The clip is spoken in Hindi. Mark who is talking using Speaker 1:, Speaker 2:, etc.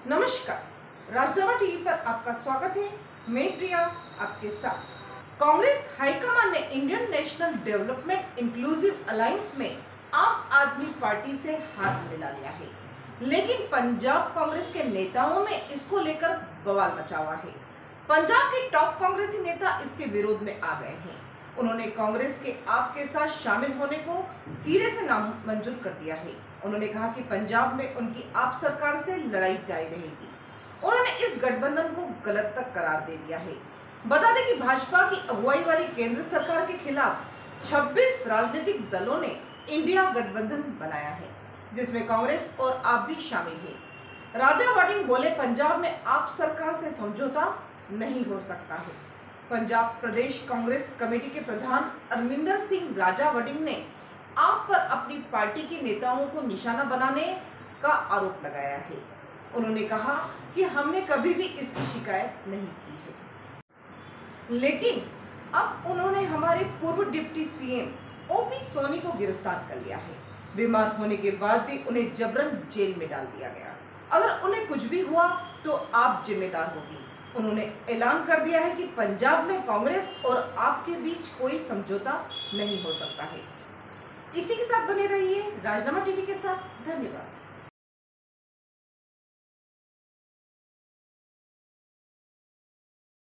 Speaker 1: नमस्कार, राजनामा टीवी पर आपका स्वागत है। मैं प्रिया आपके साथ। कांग्रेस हाईकमान ने Indian national development inclusive alliance में आम आदमी पार्टी से हाथ मिला लिया है, लेकिन पंजाब कांग्रेस के नेताओं में इसको लेकर बवाल मचा हुआ है। पंजाब के टॉप कांग्रेसी नेता इसके विरोध में आ गए हैं। उन्होंने कांग्रेस के आप के साथ शामिल होने को सिरे से नामंजूर कर दिया है। उन्होंने कहा कि पंजाब में उनकी आप सरकार से लड़ाई जारी रहेगी। उन्होंने इस गठबंधन को गलत तक करार दे दिया है। बता दें कि भाजपा की अगुवाई वाली केंद्र सरकार के खिलाफ 26 राजनीतिक दलों ने इंडिया गठबंधन बनाया है, जिसमें कांग्रेस और आप भी शामिल है। राजा वड़िंग बोले, पंजाब में आप सरकार से समझौता नहीं हो सकता है। पंजाब प्रदेश कांग्रेस कमेटी के प्रधान अरविंदर सिंह राजा वड़िंग ने आप पर अपनी पार्टी के नेताओं को निशाना बनाने का आरोप लगाया है। उन्होंने कहा कि हमने कभी भी इसकी शिकायत नहीं की है, लेकिन अब उन्होंने हमारे पूर्व डिप्टी सीएम ओपी सोनी को गिरफ्तार कर लिया है। बीमार होने के बाद भी उन्हें जबरन जेल में डाल दिया गया। अगर उन्हें कुछ भी हुआ तो आप जिम्मेदार होगी। उन्होंने ऐलान कर दिया है कि पंजाब में कांग्रेस और आपके बीच कोई समझौता नहीं हो सकता है। इसी के साथ बने रहिए राजनामा टीवी के साथ। धन्यवाद।